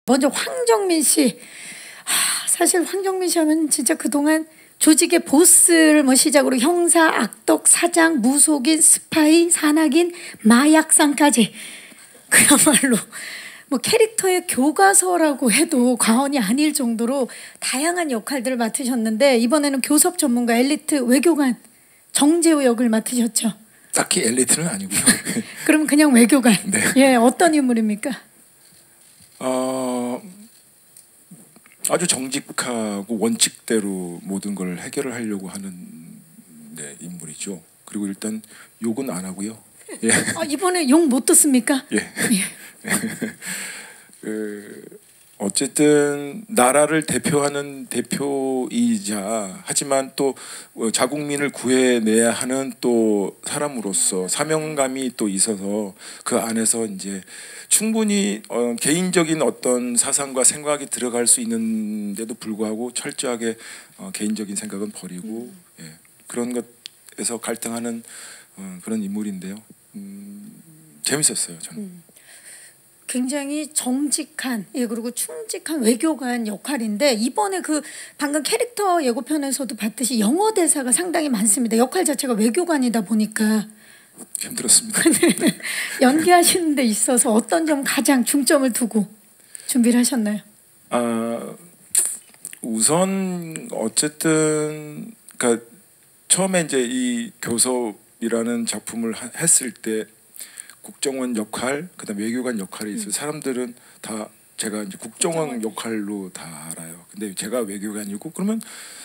먼저 황정민 씨. 사실 황정민 씨 하면 진짜 그동안 조직의 보스를 뭐 시작으로 형사, 악덕, 사장, 무속인, 스파이, 산악인, 마약상까지 그야말로 뭐 캐릭터의 교과서라고 해도 과언이 아닐 정도로 다양한 역할들을 맡으셨는데 이번에는 교섭 전문가 엘리트 외교관 정재우 역을 맡으셨죠. 딱히 엘리트는 아니고요. 그럼 그냥 외교관. 네. 예, 어떤 인물입니까? 아주 정직하고 원칙대로 모든 걸 해결을 하려고 하는 인물이죠. 그리고 일단 욕은 안 하고요. 예. 이번에 욕 못 듣습니까? 예. 어쨌든 나라를 대표하는 대표이자 하지만 또 자국민을 구해내야 하는 또 사람으로서 사명감이 또 있어서 그 안에서 이제 충분히 개인적인 어떤 사상과 생각이 들어갈 수 있는데도 불구하고 철저하게 개인적인 생각은 버리고 예, 그런 것에서 갈등하는 그런 인물인데요. 재밌었어요 저는. 굉장히 정직한 그리고 충직한 외교관 역할인데 이번에 그 방금 캐릭터 예고편에서도 봤듯이 영어 대사가 상당히 많습니다. 역할 자체가 외교관이다 보니까 힘들었습니다. 연기하시는 데 있어서 어떤 점 가장 중점을 두고 준비를 하셨나요? 우선 어쨌든 그러니까 처음에 이제 이 교섭이라는 작품을 했을 때 국정원 역할, 그다음 외교관 역할이 있어요. 사람들은 다 제가 이제 국정원 역할로 다 알아요. 근데 제가 외교관이고 그러면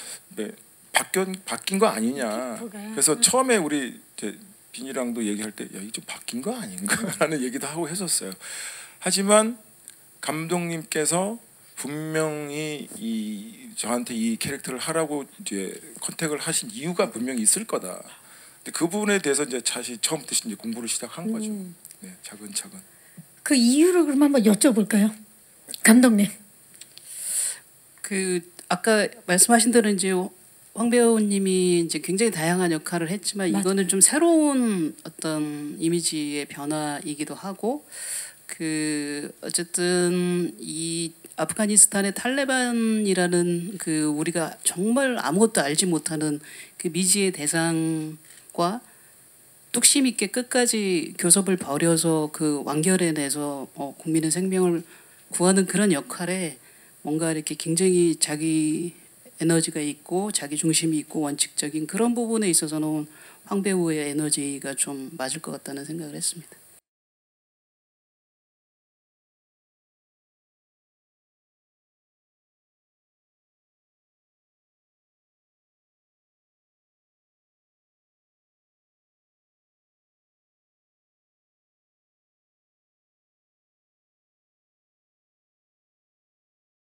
바뀐 거 아니냐. 그래서 처음에 우리 이제 빈이랑도 얘기할 때 야, 이게 좀 바뀐 거 아닌가라는 얘기도 하고 했었어요. 하지만 감독님께서 분명히 저한테 이 캐릭터를 하라고 이제 컨택을 하신 이유가 분명히 있을 거다. 그 부분에 대해서 이제 다시 처음부터 이제 공부를 시작한 거죠. 네, 차근차근. 그 이유를 그럼 한번 여쭤볼까요, 감독님? 그 아까 말씀하신 대로 이제 황 배우님이 이제 굉장히 다양한 역할을 했지만 맞아요. 이거는 좀 새로운 어떤 이미지의 변화이기도 하고 그 어쨌든 이 아프가니스탄의 탈레반이라는 그 우리가 정말 아무것도 알지 못하는 그 미지의 대상과 뚝심 있게 끝까지 교섭을 벌여서 그 완결해내서 국민의 생명을 구하는 그런 역할에 뭔가 이렇게 굉장히 자기 에너지가 있고 자기 중심이 있고 원칙적인 그런 부분에 있어서는 황 배우의 에너지가 좀 맞을 것 같다는 생각을 했습니다.